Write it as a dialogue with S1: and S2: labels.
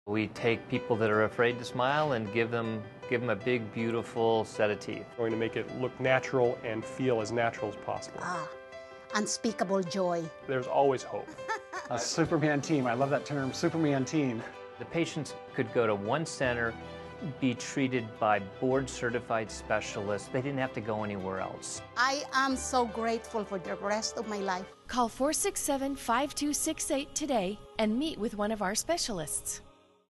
S1: We take people that are afraid to smile and give them a big, beautiful set of teeth.
S2: We're going to make it look natural and feel as natural as possible.
S3: Unspeakable joy.
S2: There's always hope.
S4: A Superman team. I love that term, Superman team.
S1: The patients could go to one center, be treated by board-certified specialists. They didn't have to go anywhere else.
S3: I am so grateful for the rest of my life.
S5: Call 467-5268 today and meet with one of our specialists.